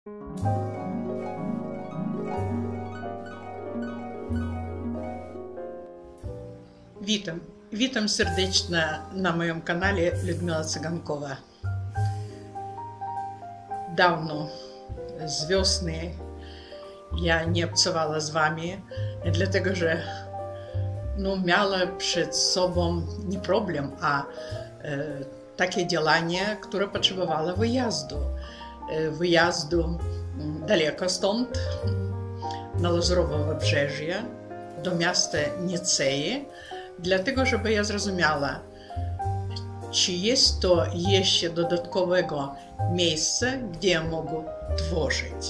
Witam serdecznie na moim kanale Людмила Cygankowa. Dawno, z wiosny, ja nie obcowała z wami, dlatego że miała przed sobą nie problem, a takie działanie, które potrzebowało wyjazdu daleko stąd, na Lazurowe Wybrzeże, do miasta Nicei, dlatego żeby ja zrozumiała, czy jest to jeszcze dodatkowego miejsce, gdzie ja mogę tworzyć.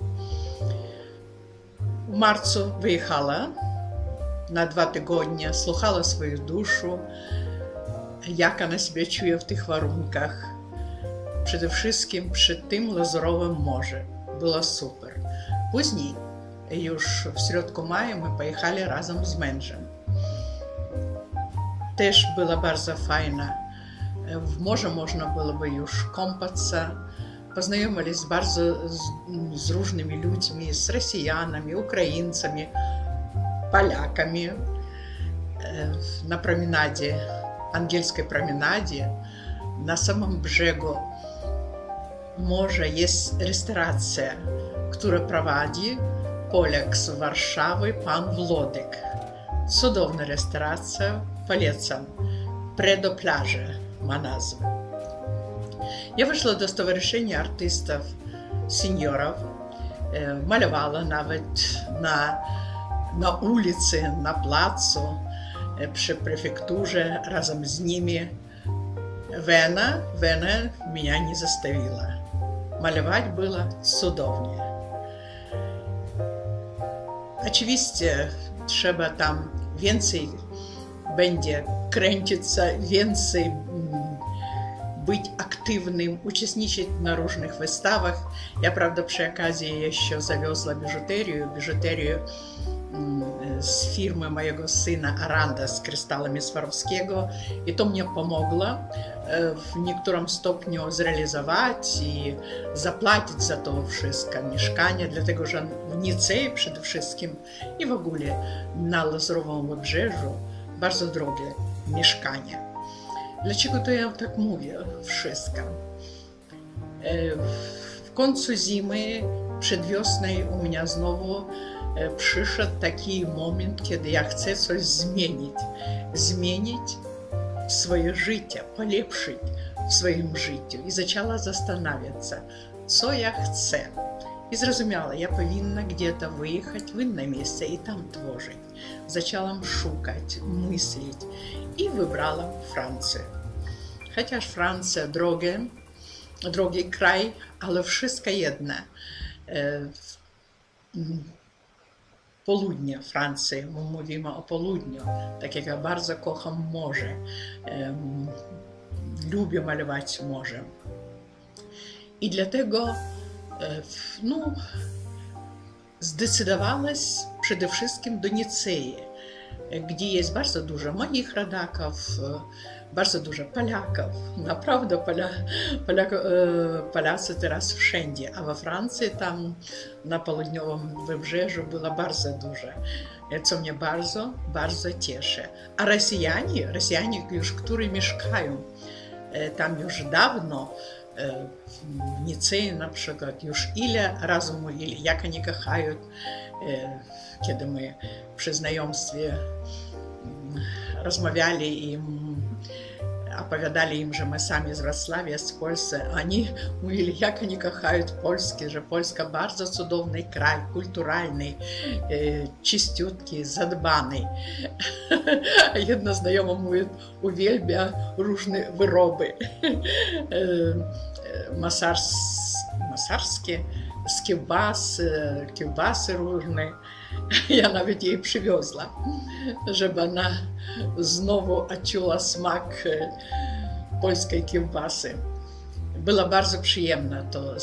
W marcu wyjechała na 2 tygodnie, słuchała swoją duszę, jak ona się czuje w tych warunkach. Przede wszystkim przy tym Lazurowym morzu. Było super. Później, już w środku maja, my pojechali razem z mężem. Też było bardzo fajne. W morzu można było by już kąpać się. Poznajomili z różnymi ludźmi, z Rosjanami, Ukraińcami, Polakami. Na promenadzie, angielskiej promenadzie, na samym brzegu morza jest restauracja, która prowadzi Polak z Warszawy, pan Włodek. Cudowna restauracja, polecam. Predo plaży ma nazwę. Ja wyszła do Stowarzyszenia Artystów Seniorów, malowała nawet na ulicy, na placu, przy prefekturze razem z nimi. Wena mnie nie zostawiła. Malować było cudownie. Oczywiście trzeba tam więcej będzie kręcić się, więcej być aktywnym, uczestniczyć na różnych wystawach. Ja, prawda, przy okazji jeszcze zawiozła biżuterię z firmy mojego syna Aranda z krystałami Swarowskiego i to mnie pomogło w niektórym stopniu zrealizować i zapłacić za to wszystko mieszkanie, dlatego że w Nicei przede wszystkim i w ogóle na Lazurowym Wybrzeżu bardzo drogie mieszkanie. Dlaczego to ja tak mówię wszystko? W końcu zimy, przed wiosną u mnie znowu przyszedł taki moment, kiedy ja chcę coś zmienić swoje życie, polepszyć w swoim życiu. I zaczęła zastanawiać się, co ja chcę. I zrozumiała, ja powinna gdzieś wyjechać w inne miejsce i tam tworzyć. Zaczęłam szukać, myśleć i wybrałam Francję. Chociaż Francja drogi kraj, ale wszystko jedno. Południe Francji, my mówimy o południu, tak jak ja bardzo kocham morze, lubię malować morzem. I dlatego zdecydowałaś przede wszystkim do Nicei, gdzie jest bardzo dużo moich rodaków, bardzo dużo Polaków. Naprawdę Polacy teraz wszędzie, a we Francji tam na południowym wybrzeżu było bardzo dużo, co mnie bardzo, bardzo cieszy. A Rosjanie już, którzy mieszkają tam już dawno, w Nicei na przykład, już ile razy mówili, jak oni kochają, kiedy my przy znajomstwie rozmawiali i opowiadali im, że my sami z Wrocławia, z Polski, oni mówili, jak oni kochają Polskę, że Polska bardzo cudowny kraj, kulturalny, czyściutki, zadbany. Jedna znajoma mówi, uwielbia różne wyroby masarskie, z kiełbasy różne. Ja nawet jej przywiozła, żeby ona znowu odczuła smak polskiej kiełbasy. Było bardzo przyjemne to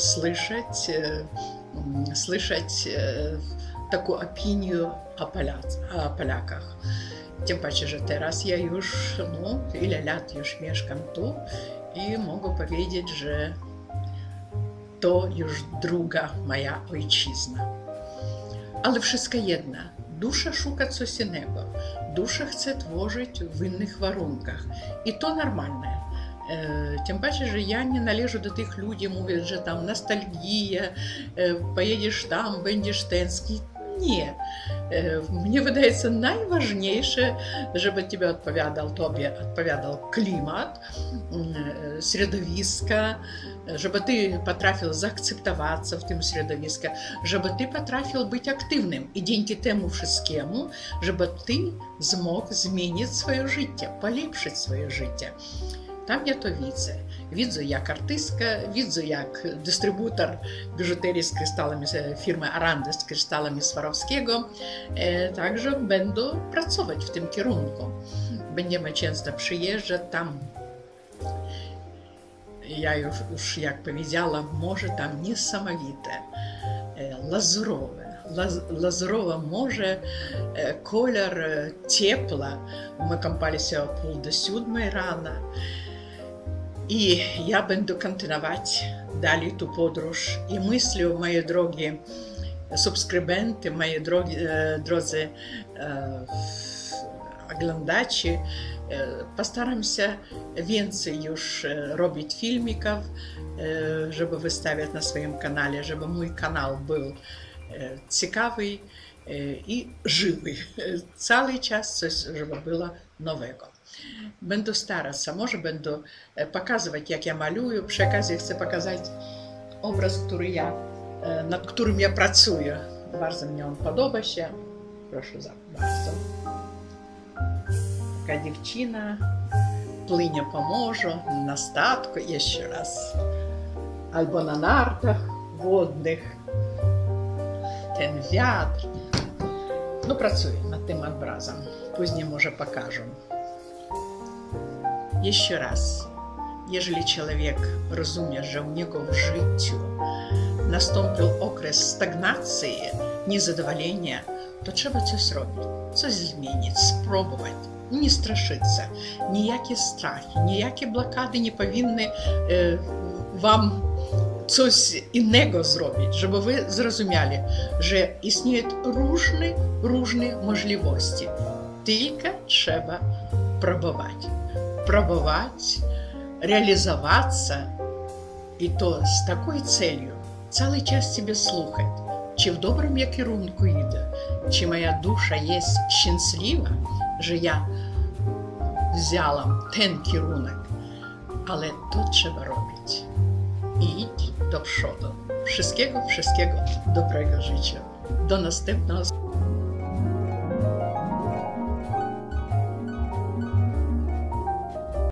słyszeć taką opinię o Polakach. Tym bardziej, że teraz ja już, ile lat już mieszkam tu i mogę powiedzieć, że to już druga moja ojczyzna. Ale wszystko jedno. Dusza szuka coś innego. Dusza chce tworzyć w innych warunkach. I to normalne. Tym bardziej, że ja nie należę do tych ludzi, mówią, że tam nostalgia, pojedziesz tam, będziesz tęsknić. Nie. Mnie wydaje się najważniejsze, żeby tobie odpowiadał klimat, środowisko, żeby ty potrafił zaakceptować w tym środowisku, żeby ty potrafił być aktywnym i dzięki temu wszystkiemu, żeby ty mógł zmienić swoje życie, polepszyć swoje życie. Tam ja to widzę. Widzę jak artystka, widzę jak dystrybutor biżuterii z krystałami firmy Aranda z krystałami Swarowskiego. Także będę pracować w tym kierunku. Będziemy często przyjeżdżać tam. Ja już jak powiedziałam, morze tam niesamowite, lazurowe. Lazurowe morze, kolor ciepła. My kąpaliśmy o 6:30 rano. I ja będę kontynuować dalej tę podróż i myślę, moi drogi subskrybenty, moi drodzy oglądacze, postaram się więcej już robić filmików, żeby wystawiać na swoim kanale, żeby mój kanał był ciekawy i żywy. Cały czas coś, żeby było nowego. Będę starać się, może będę pokazywać, jak ja maluję. Przy okazji chcę pokazać obraz, nad którym ja pracuję. Bardzo mnie on podoba się. Proszę bardzo. Taka dziewczyna płynie po morzu, na statku, jeszcze raz. Albo na nartach wodnych. Ten wiatr. No pracuję nad tym obrazem. Później może pokażę. Jeszcze raz, jeżeli człowiek rozumie, że u niego w życiu nastąpił okres stagnacji, niezadowolenia, to trzeba coś robić, coś zmienić, spróbować, nie straszyć się. Nijakie strachy, nijakie blokady nie powinny wam coś innego zrobić, żeby wy zrozumieli, że istnieją różne możliwości. Tylko trzeba próbować, realizować się i to z taką celą cały czas siebie słuchać, czy w dobrym ja kierunku idę, czy moja dusza jest szczęśliwa, że ja wzięłam ten kierunek, ale to trzeba robić i iść do przodu. Wszystkiego dobrego życzę. Do następnego.